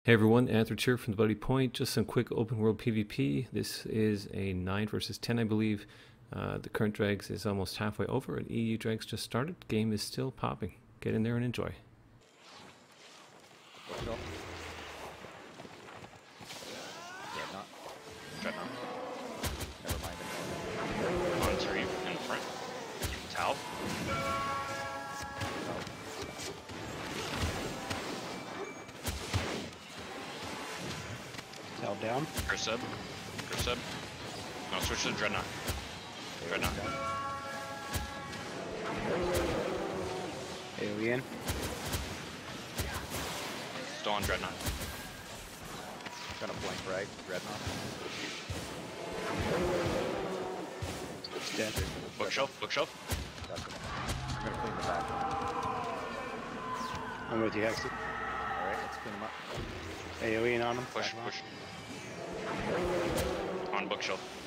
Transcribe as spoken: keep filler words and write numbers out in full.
Hey everyone, Anthony here from the Bloody Point. Just some quick open world PvP. This is a nine versus ten, I believe. Uh, the current dregs is almost halfway over and E U dregs just started. Game is still popping. Get in there and enjoy. Let's go. Dreadnought. Dreadnought. Never mind. On three in front. Tau. Tell down. Curse sub. Curse sub. No, switch to the Dreadnought. Dreadnought. Alien. Still on Dreadnought. Gonna blink right. Dreadnought. It's dead. Bookshelf. Bookshelf. That's it. I'm gonna clean the back. I'm with you, Hexy. Alright, let's clean them up. AoE on them. Push. Push. On bookshelf.